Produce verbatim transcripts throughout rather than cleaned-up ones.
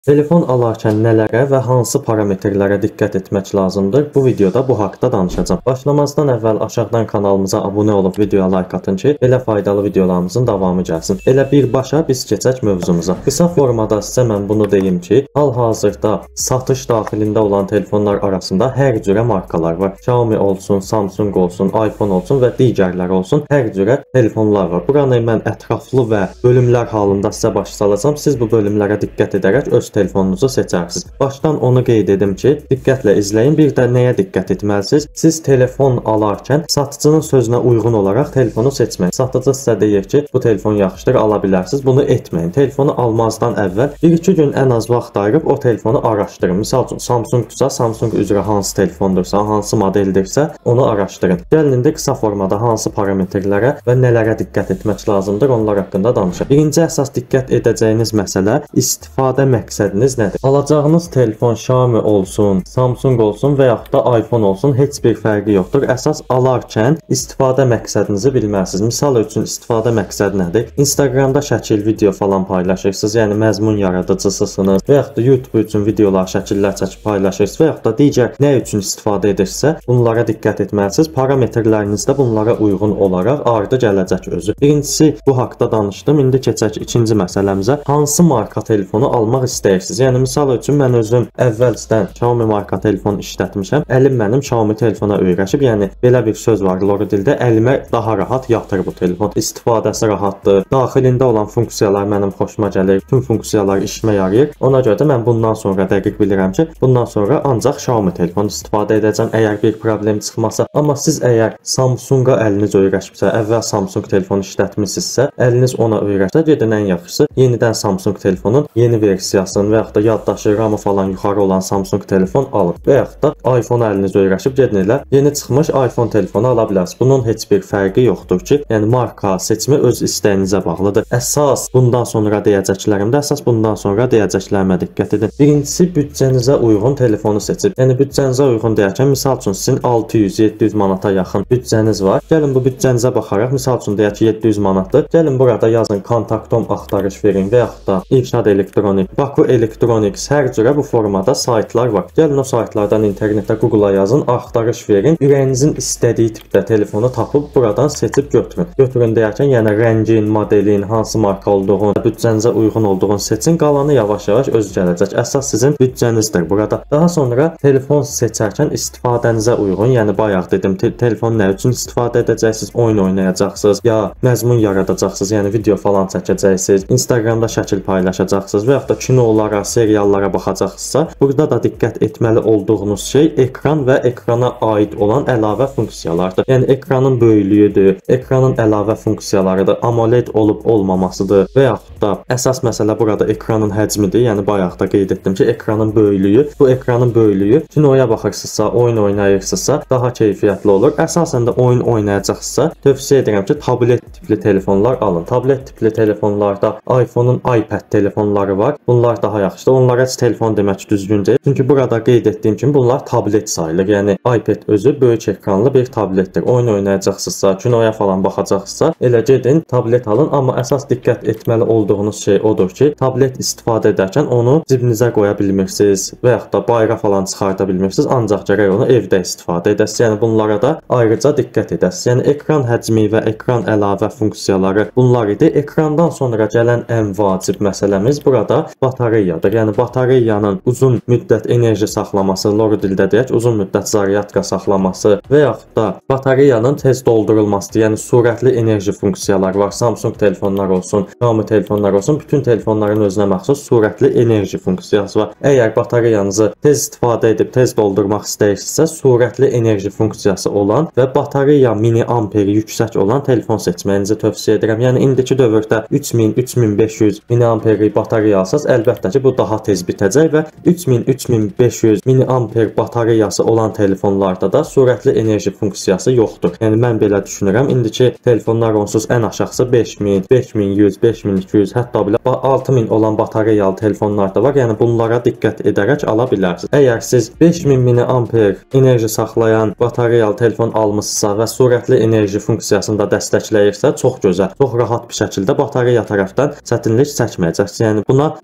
Telefon alarkən nələrə və hansı parametrlərə diqqət etmək lazımdır? Bu videoda bu haqda danışacağam. Başlamazdan əvvəl aşağıdan kanalımıza abunə olub videoya like atın ki, elə faydalı videolarımızın davamı gəlsin. Elə birbaşa biz keçək mövzumuza. Qısa formada sizə mən bunu deyim ki, hal-hazırda satış daxilində olan telefonlar arasında hər cürə markalar var. Xiaomi olsun, Samsung olsun, iPhone olsun və digərləri olsun, hər cürə telefonlar var. Buranı mən ətraflı və bölümlər halında sizə baş salacağam. Siz bu bölümlərə diqqət edərək öz telefonunuzu seçərsiniz. Başdan onu qeyd edim ki, diqqətlə izləyin. Bir də nəyə diqqət etməlisiniz? Siz telefon alarkən satıcının sözünə uyğun olaraq telefonu seçməyin. Satıcı sizə deyir ki, bu telefon yaxşıdır, ala bilərsiniz. Bunu etməyin. Telefonu almazdan əvvəl bir iki gün ən az vaxt ayırıb o telefonu araşdırın. Misal üçün Samsungdursa, Samsung üzrə hansı telefondursa, hansı modeldirsə, onu araşdırın. Gəlin indi qısa formada hansı parametrlərə və nələrə diqqət etmək lazımdır, onlar haqqında danışaq. Birinci əsas diqqət edəcəyiniz məsələ istifadə məqsədi. Məqsədiniz nədir? Alacağınız telefon Xiaomi olsun, Samsung olsun və yaxud da iPhone olsun, heç bir fərqi yoxdur. Əsas alarkən istifadə məqsədinizi bilməlisiniz. Misal üçün istifadə məqsədi nədir? Instagramda şəkil, video falan paylaşırsınız, yəni məzmun yaradıcısısınız və yaxud da YouTube üçün videolar, şəkillər çəkib paylaşırsınız və yaxud da digər nə üçün istifadə edirsə, bunlara diqqət etməlisiniz. Parametrləriniz də bunlara uyğun olaraq ardı gələcək özü. Birincisi bu haqda danışdım. İndi keçək ikinci məsələmizə. Hansı marka telefonu almaq istəyirsiniz? Yəni misal üçün mən özüm əvvəlcədən Xiaomi marka telefon işlətmişəm. Əlim mənim Xiaomi telefona öyrəşib. Yəni belə bir söz var lor dildə, əlimə daha rahat yatır bu telefon. İstifadəsi rahatdır. Daxilində olan funksiyalar mənim xoşuma gəlir. Tüm funksiyalar işimə yarayır. Ona görə də mən bundan sonra dəqiq bilirəm ki, bundan sonra ancaq Xiaomi telefon istifadə edəcəm əgər bir problem çıxmasa. Amma siz əgər Samsunga əliniz öyrəşibsə, əvvəl Samsung telefonu işlətmisinizsə, əliniz ona öyrəşsə, gedin ən yaxşısı yenidən Samsung telefonun yeni versiyasını və yaxud da yaddaşı, ramı falan yuxarı olan Samsung telefon alın. Və yaxud da iPhone əliniz öyrəşib gedin elə yeni çıxmış iPhone telefonu ala bilərsiniz. Bunun heç bir fərqi yoxdur ki, yəni marka seçimi öz istəyinizə bağlıdır. Əsas bundan sonra deyəcəklərimdə, əsas bundan sonra deyəcəklərimə diqqət edin. Birincisi büdcənizə uyğun telefonu seçin. Yəni büdcənizə uyğun deyərkən, misal üçün sizin altı yüz yeddi yüz manata yaxın büdcəniz var. Gəlin bu büdcənizə baxaraq, misal üçün deyək ki, yeddi yüz manatdır. Gəlin burada yazın kontaktom axtarış verin və yaxud da İrşad Elektronik, Baku Electronics, hər cürə bu formada saytlar var. Gəlin o saytlardan internetdə Google-a yazın, axtarış verin. Ürəyinizin istədiyi tipdə telefonu tapıb buradan seçib götürün. Götürün deyərkən, yəni rəngin, modelin, hansı marka olduğunu, büdcənizə uyğun olduğunu seçin. Qalanı yavaş-yavaş öz gələcək. Əsas sizin büdcənizdir burada. Daha sonra telefon seçərkən istifadənizə uyğun, yəni bayaq dedim, te telefon nə üçün istifadə edəcəksiniz? Oyun oynayacaqsınız, ya məzmun yaradacaqsınız, yəni video falan çəkəcəksiniz, Instagramda şəkil paylaşacaqsınız və yaxud da kinolara, seriallara baxacaqsınızsa, burada da diqqət etməli olduğunuz şey ekran və ekrana aid olan əlavə funksiyalardır. Yəni ekranın böyüklüyüdür, ekranın əlavə funksiyalarıdır, AMOLED olub olmamasıdır və yaxud da əsas məsələ burada ekranın həcmidir. Yəni bayaq da qeyd etdim ki, ekranın böyüklüyü, bu ekranın böyüklüyü kinoya baxırsınızsa, oyun oynayırsınızsa daha keyfiyyətli olur. Əsasən də oyun oynayacaqsınızsa, tövsiyə edirəm ki, tablet tipli telefonlar alın. Tablet tipli telefonlarda iPhone-un iPad telefonları var. Bunlar daha yaxşıdır. Onlara heç telefon demək düzgün deyil. Çünki burada qeyd etdiyim kimi bunlar tablet sayılır. Yəni iPad özü böyük ekranlı bir tabletdir. Oyun oynayacaqsınızsa, kinoya falan baxacaqsınızsa, elə gedin tablet alın. Amma əsas diqqət etməli olduğunuz şey odur ki, tablet istifadə edərkən onu cibinizə qoya bilmirsiniz və yaxud da bayıra falan çıxarda bilmirsiniz. Ancaq gərək onu evdə istifadə edəsiniz. Yəni bunlara da ayrıca diqqət edəsiniz. Yəni ekran həcmi və ekran əlavə funksiyaları bunlar idi. Ekrandan sonra gələn ən vacib məsələmiz burada batareyadır. Yəni batareyanın uzun müddət enerji saxlaması, lor dildə deyək, uzun müddət zaryadka saxlaması və yaxud da batareyanın tez doldurulması, yəni sürətli enerji funksiyaları var. Samsung telefonlar olsun, Xiaomi telefonlar olsun, bütün telefonların özünə məxsus sürətli enerji funksiyası var. Əgər batareyanızı tez istifadə edib tez doldurmaq istəyirsinizsə, sürətli enerji funksiyası olan və batareya mini amperi yüksək olan telefon seçməyinizi tövsiyə edirəm. Yəni indiki dövrdə üç min üç min beş yüz mini amperi batareya alsaz, əlbəttə ki, bu daha tez bitəcək və üç min üç min beş yüz mini amper batareyası olan telefonlarda da sürətli enerji funksiyası yoxdur. Yəni mən belə düşünürəm. İndiki telefonlar onsuz ən aşağısı beş min, beş min yüz, beş min iki yüz, hətta belə altı min olan batareyalı telefonlar da var. Yəni bunlara diqqət edərək ala bilərsiniz. Əgər siz beş min mini amper enerji saxlayan batareyalı telefon almışsınızsa və sürətli enerji funksiyasını da dəstəkləyirsə, çox gözəl, çox rahat bir şəkildə batareya tərəfdən çətinlik çəkməyəcəksiniz. Yəni buna mütləq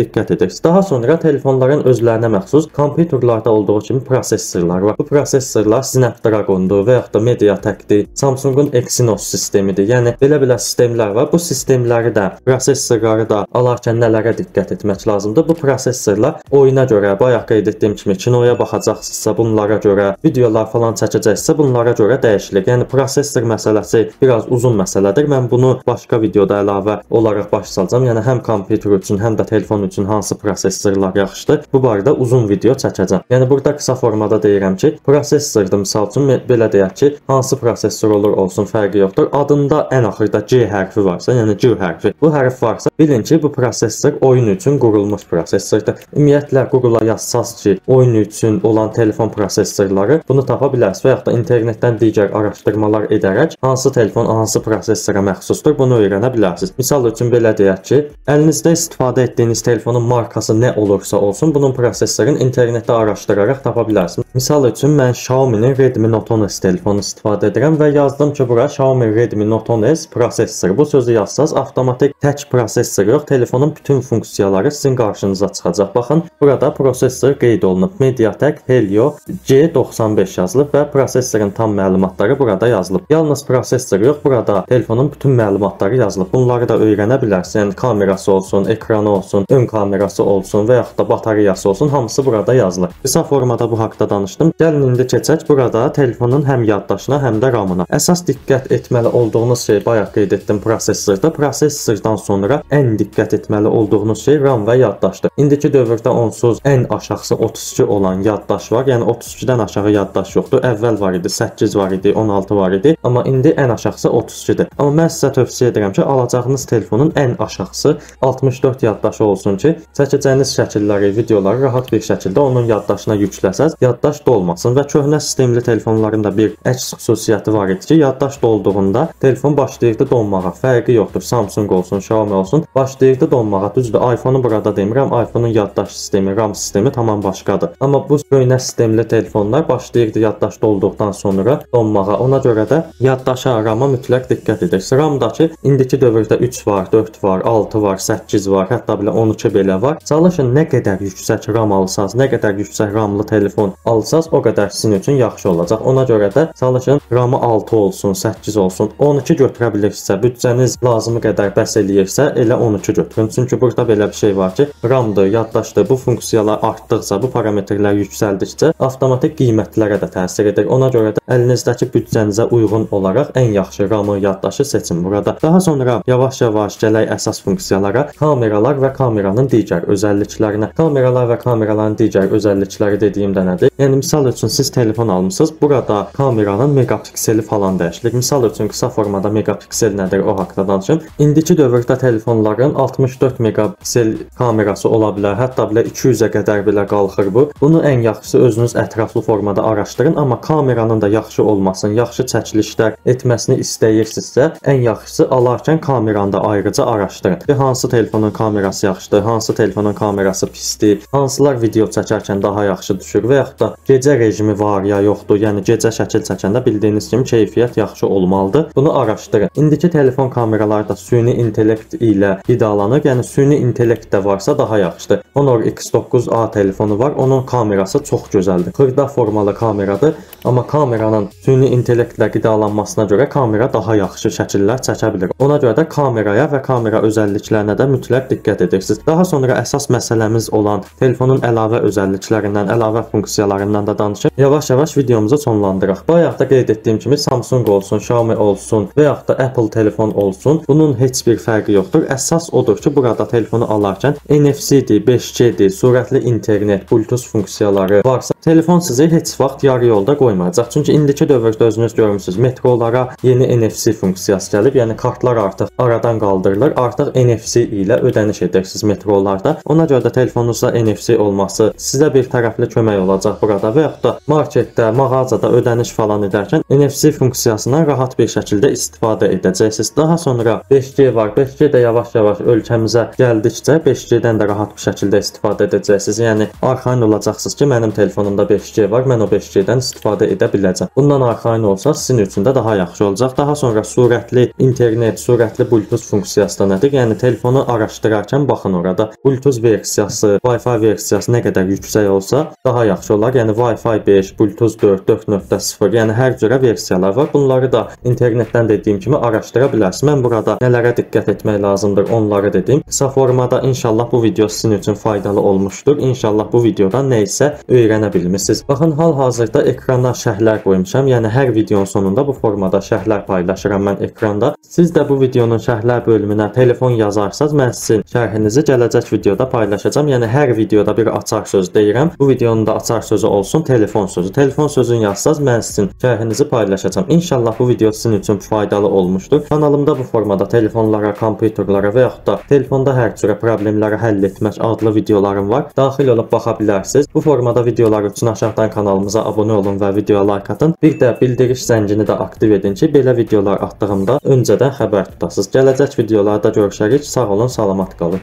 diqqət edirsiniz. Daha sonra telefonların özlərinə məxsus kompüterlərdə olduğu kimi prosessorlar var. Bu prosessorlar Snapdragon-dur və yaxud da MediaTek-dir, Samsung-un Exynos sistemidir. Yəni belə-belə sistemlər var. Bu sistemləri də, prosesorları da alarkən nələrə diqqət etmək lazımdır? Bu prosesorlar oyuna görə, bayaq qeyd etdiyim kimi kinoya baxacaqsınızsa bunlara görə, videolar falan çəkəcəksə bunlara görə dəyişilir. Yəni prosesor məsələsi biraz uzun məsələdir. Mən bunu başqa videoda əlavə olaraq baş salacağam. Yəni həm kompüter üçün, həm də telefon üçün hansı prosesorlar yaxşıdır? Bu barədə uzun video çəkəcəm. Yəni burada qısa formada deyirəm ki, prosesorda misal üçün belə deyək ki, hansı prosesor olur olsun fərqi yoxdur. Adında ən axırda C hərfi varsa, yəni C hərfi, bu hərf varsa bilin ki, bu prosesor oyun üçün qurulmuş prosesordur. Ümumiyyətlə Google-a yazsaz ki, oyun üçün olan telefon prosesorları bunu tapa bilərsiniz və yaxud da internetdən digər araşdırmalar edərək hansı telefon hansı prosesora məxsusdur bunu öyrənə bilərsiniz. Misal üçün belə deyək ki, əlinizdə istifadə etdiyiniz telefonun markası nə olursa olsun, bunun prosesorunu internetdə araşdıraraq tapa bilərsiniz. Misal üçün mən Xiaomi-nin Redmi Note on S telefonu istifadə edirəm və yazdım ki, bura Xiaomi Redmi Note on S prosesor. Bu sözü yazsaz avtomatik tək prosesor yox, telefonun bütün funksiyaları sizin qarşınıza çıxacaq. Baxın, burada prosesor qeyd olunub. MediaTek Helio C doxsan beş yazılıb və prosesorun tam məlumatları burada yazılıb. Yalnız prosesor yox, burada telefonun bütün məlumatları yazılıb. Bunları da öyrənə bilərsiniz. Yəni kamerası olsun, ekranı olsun, ön kamerası olsun və yaxud da batareyası olsun, hamısı burada yazılır. Qısa formada bu haqqda danışdım. Gəlin indi keçək burada telefonun həm yaddaşına, həm də RAM-ına. Əsas diqqət etməli olduğunuz şey bayaq qeyd etdim prosesorda. Prosesordan sonra ən diqqət etməli olduğunuz şey RAM və yaddaşdır. İndiki dövrdə onsuz ən aşağısı otuz iki olan yaddaş var. Yəni otuz ikidən aşağı yaddaş yoxdur. Əvvəl var idi, səkkiz var idi, on altı var idi. Amma indi ən aşağısı otuz ikidir. Amma mən sizə tövsiyə edirəm ki, alacağınız telefonun ən aşağısı altmış dörd yaddaşı olsun ki, çəkəcəyiniz şəkilləri, videoları rahat bir şəkildə onun yaddaşına yükləsəz, yaddaş dolmasın və köhnə sistemli telefonların da bir əks xüsusiyyəti var idi ki, yaddaş dolduğunda telefon başlayırdı donmağa. Fərqi yoxdur. Samsung olsun, Xiaomi olsun, başlayırdı donmağa. Düzdür, iPhone-u burada demirəm. iPhone-un yaddaş sistemi, RAM sistemi tamam başqadır. Amma bu köhnə sistemli telefonlar başlayırdı yaddaş dolduqdan sonra donmağa. Ona görə də yaddaşa, RAM-a mütləq diqqət edirsiniz. RAM-dakı indiki dövrdə üç var, dörd var, altı var, səkkiz var, hətta belə on iki belə var. Çalışın nə qədər yüksək RAM alsanız, nə qədər yüksək RAM-lı telefon alsanız, o qədər sizin üçün yaxşı olacaq. Ona görə də çalışın RAM-ı altı olsun, səkkiz olsun, on iki götürə bilirsinizsə, büdcəniz lazımı qədər bəs eləyirsə, elə on iki götürün. Çünki burada belə bir şey var ki, RAM-dır, yaddaşdır, bu funksiyalar artdıqca, bu parametrlər yüksəldikcə avtomatik qiymətlərə də təsir edir. Ona görə də əlinizdəki büdcənizə uyğun olaraq ən yaxşı RAM-ı, yaddaşı seçin burada. Daha sonra yavaş-yavaş gələk əsas funksiyalara, kameralar və kameranın digər özəlliklərinə. Kameralar və kameraların digər özəllikləri dediyimdə nədir? Yəni misal üçün siz telefon almısınız, burada kameranın megapikseli falan dəyişilir. Misal üçün qısa formada megapiksel nədir o haqqda danışım. İndiki dövrdə telefonların altmış dörd megapiksel kamerası ola bilər, hətta belə iki yüzə qədər belə qalxır bu. Bunu ən yaxşısı özünüz ətraflı formada araşdırın, amma kameranın da yaxşı olmasını, yaxşı çəkilişlər etməsini istəyirsinizsə, ən yaxşısı alarkən kameranı da ayrıca araşdırın. Hansı telefonun kamerası yaxşıdır, hansı telefonun kamerası pisdir, hansılar video çəkərkən daha yaxşı düşür və yaxud da gecə rejimi var ya yoxdur. Yəni gecə şəkil çəkəndə bildiyiniz kimi keyfiyyət yaxşı olmalıdır. Bunu araşdırın. İndiki telefon kameraları da süni intellekt ilə qidalanır. Yəni süni intellekt də varsa daha yaxşıdır. Honor X doqquz A telefonu var. Onun kamerası çox gözəldir. Xırda formalı kameradır. Amma kameranın süni intellektlə qidalanmasına görə kamera daha yaxşı şəkillər çəkə bilir. Ona görə də kameraya və kamera özəlliklərinə də mütləq diqqət edirsiniz. Daha sonra əsas məsələmiz olan telefonun əlavə özəlliklərindən, əlavə funksiyalarından da danışıb yavaş-yavaş videomuzu sonlandıraq. Bayaq da qeyd etdiyim kimi Samsung olsun, Xiaomi olsun və yaxud da Apple telefon olsun, bunun heç bir fərqi yoxdur. Əsas odur ki, burada telefonu alarkən N F C-dir, beş G-dir, sürətli internet, Bluetooth funksiyaları varsa, telefon sizi heç vaxt yarı yolda qoymayacaq. Çünki indiki dövrdə özünüz görmüsünüz, metrolara yeni N F C funksiyası gəlib, yəni kartlar artıq aradan qaldırılır, artıq N F C ilə ödəniş edirsiniz metrolarda. Ona görə də telefonunuzda N F C olması sizə bir tərəfli kömək olacaq. faturada və yaxud da marketdə, mağazada ödəniş falan edərkən N F C funksiyasından rahat bir şəkildə istifadə edəcəksiniz. Daha sonra beş G var. beş G də yavaş-yavaş ölkəmizə gəldikcə beş G-dən də rahat bir şəkildə istifadə edəcəksiniz. Yəni arxayın olacaqsınız ki, mənim telefonumda beş G var, mən o beş G-dən istifadə edə biləcəm. Bundan arxayın olsaq sizin üçün də daha yaxşı olacaq. Daha sonra sürətli internet, sürətli Bluetooth funksiyası da nədir? Yəni telefonu araşdırarkən baxın orada Bluetooth versiyası, Wi-Fi versiyası nə qədər yüksək olsa daha yaxşı olar. Yəni Wi-Fi beş, Bluetooth dörd, dörd nöqtə sıfır, yəni hər cürə versiyalar var. Bunları da internetdən dediyim kimi araşdıra bilərsiniz. Mən burada nələrə diqqət etmək lazımdır, onları dedim. Qısa formada inşallah bu video sizin üçün faydalı olmuşdur. İnşallah bu videodan nə isə öyrənə bilmisiniz. Baxın, hal-hazırda ekrana şərhlər qoymuşam. Yəni hər videonun sonunda bu formada şərhlər paylaşıram mən ekranda. Siz də bu videonun şərhlər bölümünə telefon yazarsanız, mən sizin şərhinizi gələcək videoda paylaşacağam. Yəni hər videoda bir açar söz deyirəm. Bu videonun da açar sözü olsun telefon sözü. Telefon sözünü yazsanız mən sizin şərhinizi paylaşacağam. İnşallah bu video sizin üçün faydalı olmuşdur. Kanalımda bu formada telefonlara, kompüterlərə və yaxud da telefonda hər cürə problemləri həll etmək adlı videolarım var. Daxil olub baxa bilərsiniz. Bu formada videolar üçün aşağıdan kanalımıza abunə olun və videoya like atın. Bir də bildiriş zəncini də aktiv edin ki, belə videolar atdığımda öncədən xəbər tutasınız. Gələcək videolarda görüşərik. Sağ olun, salamat qalın.